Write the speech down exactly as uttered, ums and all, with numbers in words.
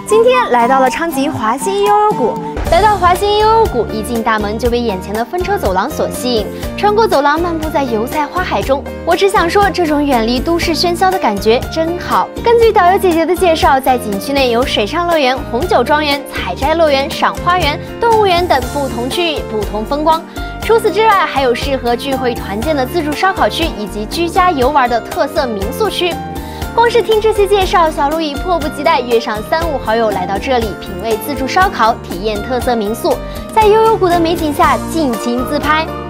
今天来到了昌吉华西悠悠谷，来到华西悠悠谷，一进大门就被眼前的分车走廊所吸引。穿过走廊，漫步在油菜花海中，我只想说，这种远离都市喧嚣的感觉真好。根据导游姐姐的介绍，在景区内有水上乐园、红酒庄园、采摘乐园、赏花园、动物园等不同区域、不同风光。除此之外，还有适合聚会团建的自助烧烤区，以及居家游玩的特色民宿区。光是听这些介绍，小鹿已迫不及待约上三五好友来到这里，品味自助烧烤，体验特色民宿，在悠悠谷的美景下尽情自拍。